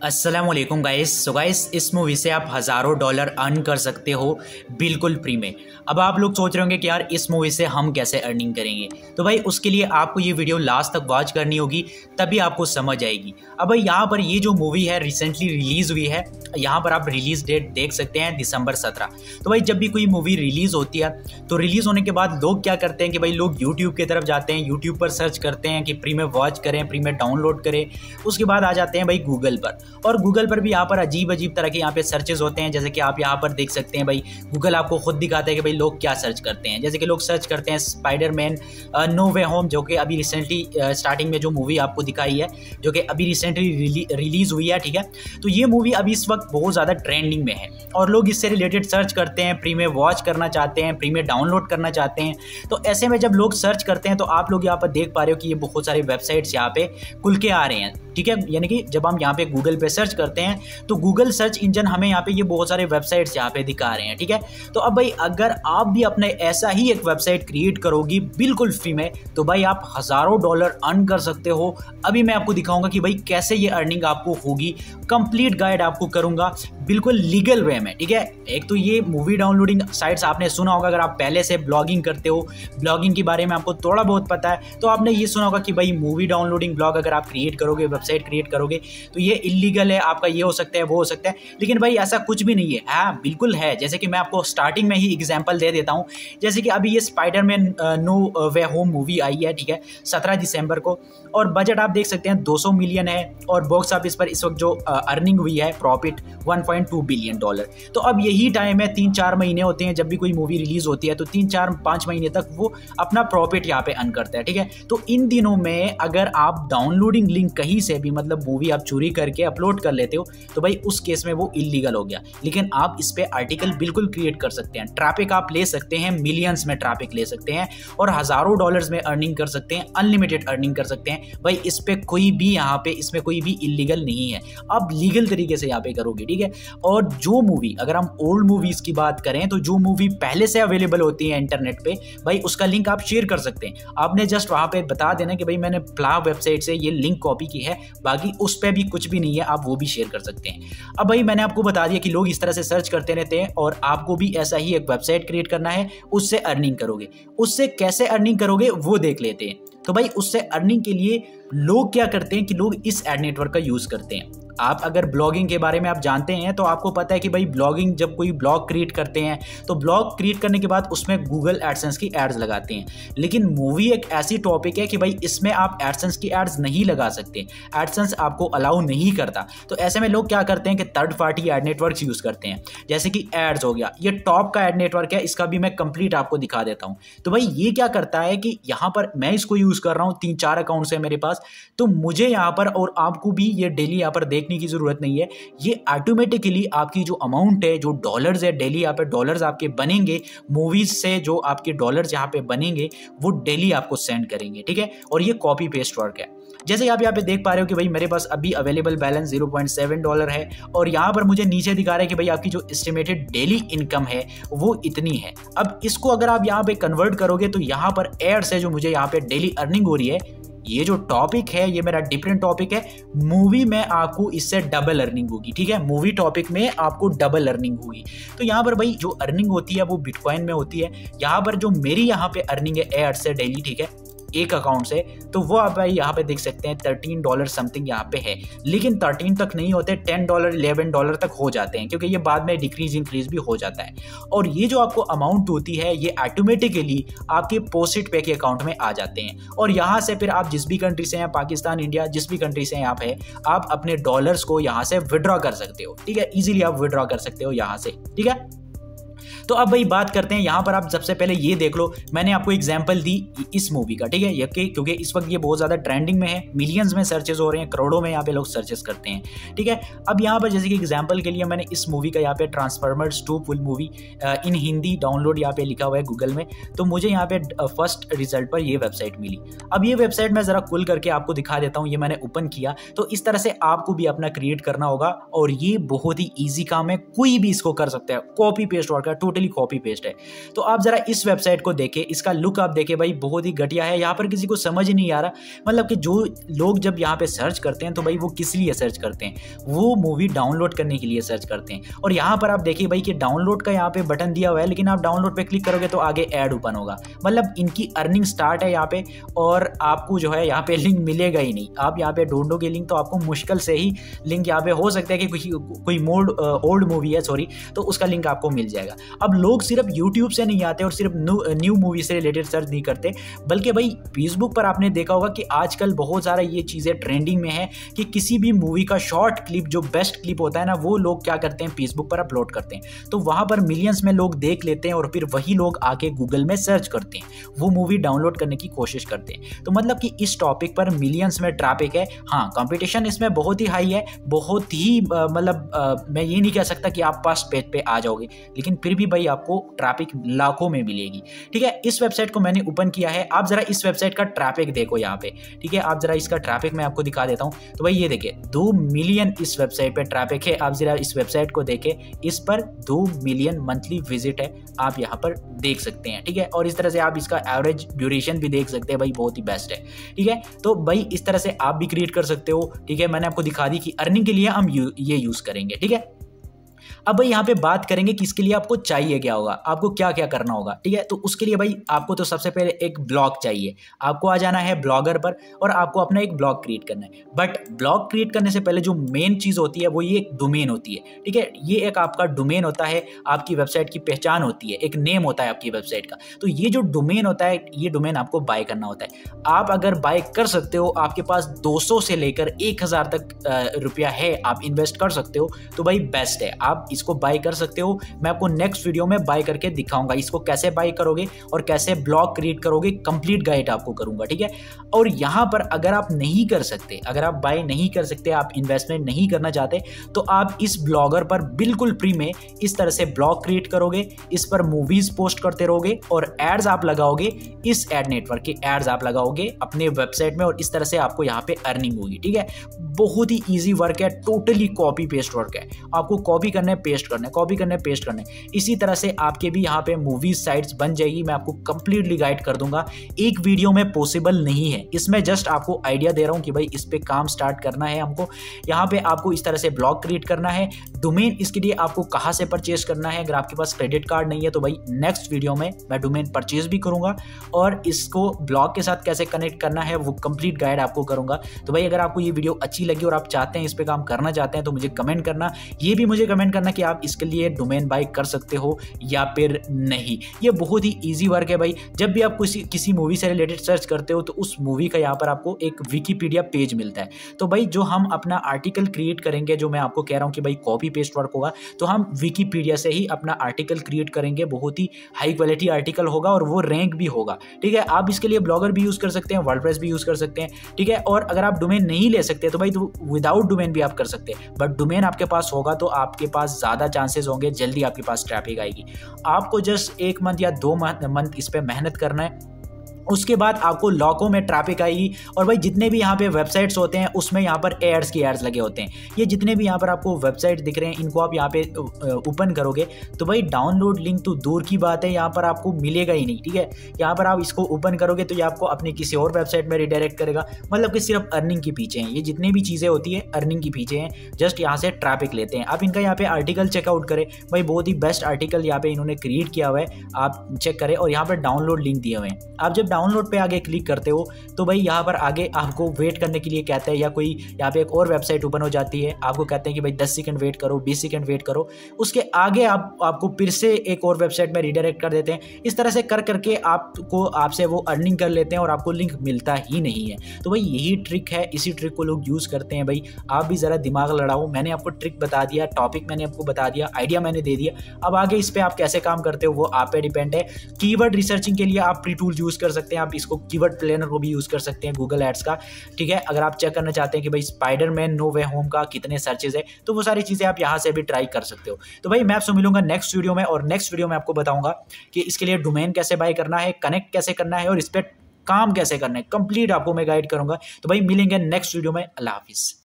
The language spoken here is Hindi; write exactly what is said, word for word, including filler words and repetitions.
अस्सलामुअलैकुम गाइस। सो गाइस, इस मूवी से आप हज़ारों डॉलर अर्न कर सकते हो बिल्कुल फ्री में। अब आप लोग सोच रहे होंगे कि यार इस मूवी से हम कैसे अर्निंग करेंगे, तो भाई उसके लिए आपको ये वीडियो लास्ट तक वॉच करनी होगी, तभी आपको समझ आएगी। अब भाई यहाँ पर ये जो मूवी है रिसेंटली रिलीज़ हुई है, यहाँ पर आप रिलीज़ डेट देख सकते हैं दिसंबर सत्रह। तो भाई जब भी कोई मूवी रिलीज़ होती है तो रिलीज़ होने के बाद लोग क्या करते हैं कि भाई लोग यूट्यूब की तरफ जाते हैं, यूट्यूब पर सर्च करते हैं कि फ्री में वॉच करें, फ्री में डाउनलोड करें। उसके बाद आ जाते हैं भाई गूगल पर, और गूगल पर भी यहाँ पर अजीब अजीब तरह के यहाँ पे सर्चेज होते हैं। जैसे कि आप यहाँ पर देख सकते हैं भाई गूगल आपको खुद दिखाता है कि भाई लोग क्या सर्च करते हैं। जैसे कि लोग सर्च करते हैं स्पाइडरमैन नो वे होम, जो कि अभी रिसेंटली स्टार्टिंग में जो मूवी आपको दिखाई है, जो कि अभी रिसेंटली रिलीज़ हुई है, ठीक है। तो ये मूवी अभी इस वक्त बहुत ज़्यादा ट्रेंडिंग में है और लोग इससे रिलेटेड सर्च करते हैं, फ्री में वॉच करना चाहते हैं, फ्री में डाउनलोड करना चाहते हैं। तो ऐसे में जब लोग सर्च करते हैं तो आप लोग यहाँ पर देख पा रहे हो कि ये बहुत सारे वेबसाइट्स यहाँ पे खुल के आ रहे हैं, ठीक है। यानी कि जब हम यहाँ पे गूगल पे सर्च करते हैं तो गूगल सर्च इंजन हमें यहाँ पे ये बहुत सारे वेबसाइट्स यहाँ पे दिखा रहे हैं, ठीक है। तो अब भाई अगर आप भी अपने ऐसा ही एक वेबसाइट क्रिएट करोगी बिल्कुल फ्री में, तो भाई आप हज़ारों डॉलर अर्न कर सकते हो। अभी मैं आपको दिखाऊंगा कि भाई कैसे ये अर्निंग आपको होगी, कंप्लीट गाइड आपको करूंगा बिल्कुल लीगल वे में, ठीक है। एक तो ये मूवी डाउनलोडिंग साइट्स आपने सुना होगा, अगर आप पहले से ब्लॉगिंग करते हो, ब्लॉगिंग के बारे में आपको थोड़ा बहुत पता है, तो आपने ये सुना होगा कि भाई मूवी डाउनलोडिंग ब्लॉग अगर आप क्रिएट करोगे, वेबसाइट क्रिएट करोगे, तो ये इलीगल है, आपका ये हो सकता है, वो हो सकता है। लेकिन भाई ऐसा कुछ भी नहीं है, हाँ बिल्कुल है। जैसे कि मैं आपको स्टार्टिंग में ही एग्जांपल दे देता हूँ। जैसे कि अभी ये Spiderman no way home movie आई है, ठीक है, सत्रह दिसंबर को, और बजट आप देख सकते हैं दो सौ मिलियन है, और बॉक्स ऑफिस पर इस वक्त जो अर्निंग हुई है profit one point two billion dollar. तो अब यही टाइम है, तीन चार महीने होते हैं जब भी कोई मूवी रिलीज होती है, तो तीन चार पाँच महीने तक वो अपना प्रॉफिट यहाँ पे अर्न करता है, ठीक है। तो इन दिनों में अगर आप डाउनलोडिंग लिंक कहीं से भी, मतलब मूवी आप चोरी करके अपलोड कर लेते हो, तो भाई उस केस में वो इलीगल हो गया। लेकिन आप इस पे आर्टिकल बिल्कुल क्रिएट कर सकते हैं, ट्रैफिक आप ले सकते हैं, मिलियंस में ट्रैफिक ले सकते हैं, और हजारों डॉलर्स में अर्निंग कर सकते हैं, अनलिमिटेड अर्निंग कर सकते हैं। भाई इस पे कोई भी यहाँ पे इसमें कोई भी इलीगल नहीं है, आप लीगल तरीके से यहाँ पे करोगे, ठीक है। और जो मूवी, अगर हम ओल्ड मूवीज की बात करें, तो जो मूवी पहले से अवेलेबल होती है इंटरनेट पे, भाई उसका लिंक आप शेयर कर सकते हैं। आपने जस्ट वहाँ पे बता देना कि भाई मैंने फ्ला वेबसाइट से ये लिंक कॉपी की है, बाकी उस पर भी कुछ भी नहीं है, आप वो भी शेयर कर सकते हैं। अब भाई मैंने आपको बता दिया कि लोग इस तरह से सर्च करते रहते हैं, और आपको भी ऐसा ही एक वेबसाइट क्रिएट करना है, उससे अर्निंग करोगे। उससे कैसे अर्निंग करोगे वो देख लेते हैं। तो भाई उससे अर्निंग के लिए लोग क्या करते हैं कि लोग इस एड नेटवर्क का यूज़ करते हैं। आप अगर ब्लॉगिंग के बारे में आप जानते हैं तो आपको पता है कि भाई ब्लॉगिंग, जब कोई ब्लॉग क्रिएट करते हैं तो ब्लॉग क्रिएट करने के बाद उसमें गूगल एडसेंस की एड्स लगाते हैं। लेकिन मूवी एक ऐसी टॉपिक है कि भाई इसमें आप एडसेंस की एड्स नहीं लगा सकते, एडसेंस आपको अलाउ नहीं करता। तो ऐसे में लोग क्या करते हैं कि third party ad network use करते हैं, जैसे कि एड्स हो गया। ये टॉप का एड नेटवर्क है, इसका भी मैं कंप्लीट आपको दिखा देता हूँ। तो भाई ये क्या करता है कि यहाँ पर मैं इसको यूज़ कर रहा हूँ, तीन चार अकाउंट्स है मेरे पास, तो मुझे यहाँ पर, और आपको भी ये डेली यहाँ पर देखने की जरूरत नहीं है, ये ऑटोमेटिकली आपकी जो अमाउंट है, जो डॉलर्स है, डेली यहाँ पे डॉलर्स आपके बनेंगे मूवीज से, जो आपके डॉलर्स यहाँ पे बनेंगे वो डेली आपको सेंड करेंगे, ठीक है। और ये कॉपी पेस्ट वर्क है। जैसे आप यहाँ पे देख पा रहे हो कि भाई मेरे पास अभी available balance zero point seven dollar है, और यहाँ पर मुझे नीचे दिखा रहा है कि भाई आपकी जो एस्टिमेटेड डेली इनकम है वो इतनी है। अब इसको अगर आप यहाँ पे कन्वर्ट करोगे तो यहाँ पर एड्स है जो मुझे यहाँ पे डेली अर्निंग हो रही है। ये जो टॉपिक है ये मेरा डिफरेंट टॉपिक है, मूवी में आपको इससे डबल अर्निंग होगी, ठीक है। मूवी टॉपिक में आपको डबल अर्निंग होगी। तो यहाँ पर भाई जो अर्निंग होती है वो बिटकॉइन में होती है। यहाँ पर जो मेरी यहाँ पे अर्निंग है एड्स से डेली, ठीक है, एक अकाउंट से, तो वो आप भाई यहाँ पे देख सकते हैं थर्टीन डॉलर समथिंग यहाँ पे है। लेकिन थर्टीन तक नहीं होते, टेन डॉलर इलेवन डॉलर तक हो जाते हैं, क्योंकि ये बाद में डिक्रीज इंक्रीज भी हो जाता है। और ये जो आपको अमाउंट होती है ये ऑटोमेटिकली आपके पोस्ट पे के अकाउंट में आ जाते हैं, और यहाँ से फिर आप जिस भी कंट्री से हैं, पाकिस्तान, इंडिया, जिस भी कंट्री से आप है, आप अपने डॉलर्स को यहाँ से विड्रॉ कर सकते हो, ठीक है। इजीली आप विड्रॉ कर सकते हो यहाँ से, ठीक है। तो अब भाई बात करते हैं, यहाँ पर आप सबसे पहले ये देख लो, मैंने आपको एग्जांपल दी इस मूवी का, ठीक है, ये क्योंकि इस वक्त ये बहुत ज़्यादा ट्रेंडिंग में है, मिलियंस में सर्चेस हो रहे हैं, करोड़ों में यहाँ पे लोग सर्चेस करते हैं, ठीक है। अब यहाँ पर जैसे कि एग्जांपल के लिए मैंने इस मूवी का यहाँ पे transformers two full movie in Hindi download यहाँ पे लिखा हुआ है गूगल में, तो मुझे यहाँ पे फर्स्ट रिजल्ट पर ये वेबसाइट मिली। अब ये वेबसाइट मैं ज़रा खुल करके आपको दिखा देता हूँ, ये मैंने ओपन किया। तो इस तरह से आपको भी अपना क्रिएट करना होगा, और ये बहुत ही ईजी काम है, कोई भी इसको कर सकता है, कॉपी पेस्ट वर्क है, टोटली टोटली कॉपी पेस्ट है। तो आप जरा इस वेबसाइट को देखें, इसका लुक आप देखें भाई, बहुत ही घटिया है। यहाँ पर किसी को समझ ही नहीं आ रहा, मतलब कि जो लोग जब यहाँ पे सर्च करते हैं तो भाई वो किस लिए सर्च करते हैं, वो मूवी डाउनलोड करने के लिए सर्च करते हैं। और यहाँ पर आप देखिए भाई कि डाउनलोड का यहाँ पे बटन दिया हुआ है, लेकिन आप डाउनलोड पे क्लिक करोगे तो आगे ऐड ओपन होगा। मतलब इनकी अर्निंग स्टार्ट है यहाँ पे, और आपको जो है यहाँ पे लिंक मिलेगा ही नहीं। आप यहाँ पे ढूंढोगे लिंक तो आपको मुश्किल से ही लिंक यहाँ पे हो सकता है कि कोई कोई मोड ओल्ड मूवी है सॉरी, तो उसका लिंक आपको मिल जाएगा। अब लोग सिर्फ यूट्यूब से नहीं आते और सिर्फ न्यू मूवी से रिलेटेड सर्च नहीं करते, बल्कि भाई फेसबुक पर आपने देखा होगा कि आजकल बहुत सारा ये चीज़ें ट्रेंडिंग में है कि किसी भी मूवी का शॉर्ट क्लिप, जो बेस्ट क्लिप होता है ना, वो लोग क्या करते हैं फेसबुक पर अपलोड करते हैं, तो वहाँ पर मिलियंस में लोग देख लेते हैं और फिर वही लोग आके गूगल में सर्च करते हैं, वो मूवी डाउनलोड करने की कोशिश करते हैं। तो मतलब कि इस टॉपिक पर मिलियंस में ट्रैफिक है। हाँ, कंपटीशन इसमें बहुत ही हाई है, बहुत ही मतलब मैं ये नहीं कह सकता कि आप फर्स्ट पेज पे आ जाओगे, लेकिन फिर भी भाई आपको ट्रैफिक लाखों में मिलेगी। ठीक है, इस वेबसाइट को मैंने ओपन किया है, आप जरा इस वेबसाइट का ट्रैफिक देखो यहाँ पे। ठीक है, आप जरा इसका ट्रैफिक मैं आपको दिखा देता हूँ। तो भाई ये देखिए, दो मिलियन इस वेबसाइट पे ट्रैफिक है। आप जरा इस वेबसाइट को देखें, इस पर दो मिलियन मंथली विजिट है, आप यहाँ पर देख सकते हैं। ठीक है, और इस तरह से आप इसका एवरेज ड्यूरेशन भी देख सकते हैं भाई, बहुत ही बेस्ट है। ठीक है, तो भाई इस तरह से आप भी क्रिएट कर सकते हो। ठीक है, मैंने आपको दिखा दी कि अर्निंग के लिए हम यू, ये यूज करेंगे। ठीक है, अब भाई यहाँ पे बात करेंगे कि इसके लिए आपको चाहिए क्या होगा, आपको क्या क्या करना होगा। ठीक है, तो उसके लिए भाई आपको तो सबसे पहले एक ब्लॉग चाहिए। आपको आ जाना है ब्लॉगर पर और आपको अपना एक ब्लॉग क्रिएट करना है। बट ब्लॉग क्रिएट करने से पहले जो मेन चीज़ होती है वो ये एक डोमेन होती है। ठीक है, ये एक आपका डोमेन होता है, आपकी वेबसाइट की पहचान होती है, एक नेम होता है आपकी वेबसाइट का। तो ये जो डोमेन होता है, ये डोमेन आपको बाय करना होता है। आप अगर बाय कर सकते हो, आपके पास दो सौ से लेकर एक हज़ार तक रुपया है, आप इन्वेस्ट कर सकते हो, तो भाई बेस्ट है, आप इसको बाय कर सकते हो। मैं आपको नेक्स्ट वीडियो में बाय करके दिखाऊंगा इसको कैसे बाय करोगे और कैसे ब्लॉग क्रिएट करोगे, कंप्लीट गाइड आपको करूंगा। ठीक है, और यहां पर अगर आप नहीं कर सकते, अगर आप बाय नहीं कर सकते, आप इन्वेस्टमेंट नहीं करना चाहते, तो आप इस ब्लॉगर पर बिल्कुल फ्री में इस तरह से ब्लॉग क्रिएट करोगे, इस पर मूवीज पोस्ट करते रहोगे और एड्स आप लगाओगे, इस एड नेटवर्क के एड्स आप लगाओगे अपने वेबसाइट में और इस तरह से आपको यहाँ पे अर्निंग होगी। ठीक है, बहुत ही ईजी वर्क है, टोटली कॉपी पेस्ट वर्क है। आपको कॉपी करना है, पेस्ट करना है, कॉपी करना है, पेस्ट करना है। इसी तरह से आपके भी यहाँ पे मूवीज साइट्स बन जाएगी। मैं आपको कंप्लीटली गाइड कर दूंगा। एक वीडियो में पॉसिबल नहीं है, इसमें जस्ट आपको आइडिया दे रहा हूँ कि भाई इस पे काम स्टार्ट करना है हमको। यहाँ पे आपको इस तरह से ब्लॉग क्रिएट करना है। डोमेन इसके लिए आपको कहाँ से परचेज करना है, अगर आपके पास क्रेडिट कार्ड नहीं है तो भाई नेक्स्ट वीडियो में मैं डोमेन परचेज भी करूंगा और इसको ब्लॉग के साथ कैसे कनेक्ट करना है वो कंप्लीट गाइड आपको करूंगा। तो भाई अगर आपको ये वीडियो अच्छी लगी और आप चाहते हैं इस पे काम करना चाहते हैं तो मुझे कमेंट करना, ये भी मुझे कमेंट करना कि आप इसके लिए डोमेन बाय कर सकते हो या फिर नहीं। ये बहुत ही इजी वर्क है भाई। जब भी आप किसी किसी मूवी से रिलेटेड सर्च करते हो तो उस मूवी का यहाँ पर आपको एक विकिपीडिया पेज मिलता है। तो भाई जो हम अपना आर्टिकल क्रिएट करेंगे, जो मैं आपको कह रहा हूँ कि भाई कॉपी पेस्ट वर्क होगा, तो हम विकिपीडिया से ही अपना आर्टिकल क्रिएट करेंगे। बहुत ही हाई क्वालिटी आर्टिकल होगा और वो रैंक भी होगा। ठीक है, आप इसके लिए ब्लॉगर भी यूज कर सकते हैं, वर्डप्रेस भी यूज कर सकते हैं। ठीक है, और अगर आप डोमेन नहीं ले सकते तो भाई तो विदाउट डोमेन भी आप कर सकते हैं, बट डोमेन आपके पास होगा तो आपके पास ज्यादा चांसेस होंगे, जल्दी आपके पास ट्रैफिक आएगी। आपको जस्ट एक मंथ या दो मंथ इस पे मेहनत करना है, उसके बाद आपको लाखों में ट्रैफिक आएगी। और भाई जितने भी यहाँ पे वेबसाइट्स होते हैं उसमें यहाँ पर एड्स की एड्स लगे होते हैं। ये जितने भी यहाँ पर आपको वेबसाइट दिख रहे हैं इनको आप यहाँ पे ओपन करोगे तो भाई डाउनलोड लिंक तो दूर की बात है, यहाँ पर आपको मिलेगा ही नहीं। ठीक है, यहाँ पर आप इसको ओपन करोगे तो ये आपको अपनी किसी और वेबसाइट में रिडायरेक्ट करेगा। मतलब कि सिर्फ अर्निंग के पीछे हैं ये जितनी भी चीज़ें होती है, अर्निंग के पीछे हैं, जस्ट यहाँ से ट्रैफिक लेते हैं। आप इनका यहाँ पे आर्टिकल चेकआउट करें, भाई बहुत ही बेस्ट आर्टिकल यहाँ पे इन्होंने क्रिएट किया हुआ है, आप चेक करें। और यहाँ पर डाउनलोड लिंक दिए हुए हैं, आप जब डाउनलोड पे आगे क्लिक करते हो तो भाई यहाँ पर आगे आपको वेट करने के लिए कहते हैं, या कोई यहाँ पे एक और वेबसाइट ओपन हो जाती है, आपको कहते हैं कि भाई दस सेकंड वेट करो, बीस सेकंड वेट करो। उसके आगे आप आपको फिर से एक और वेबसाइट में रिडायरेक्ट कर देते हैं। इस तरह से कर करके आपको आपसे वो अर्निंग कर लेते हैं और आपको लिंक मिलता ही नहीं है। तो भाई यही ट्रिक है, इसी ट्रिक को लोग यूज करते हैं। भाई आप भी जरा दिमाग लड़ाओ, मैंने आपको ट्रिक बता दिया, टॉपिक मैंने आपको बता दिया, आइडिया मैंने दे दिया। अब आगे इस पे आप कैसे काम करते हो वो आप पे डिपेंड है। कीवर्ड रिसर्चिंग के लिए आप फ्री टूल यूज कर सकते हैं, आप इसको कीवर्ड प्लानर को भी यूज कर सकते हैं गूगल एड्स का। ठीक है, अगर आप चेक करना चाहते हैं कि भाई स्पाइडरमैन नो वे होम का कितने सर्चेज है तो वो सारी चीजें आप यहां से भी ट्राई कर सकते हो। तो भाई मैं आपसे मिलूंगा नेक्स्ट वीडियो में, और नेक्स्ट वीडियो में आपको बताऊंगा कि इसके लिए डोमेन कैसे बाय करना है, कनेक्ट कैसे करना है और इस पे काम कैसे करना है, कंप्लीट आपको मैं गाइड करूंगा। तो भाई मिलेंगे नेक्स्ट वीडियो में। अल्लाह हाफिज।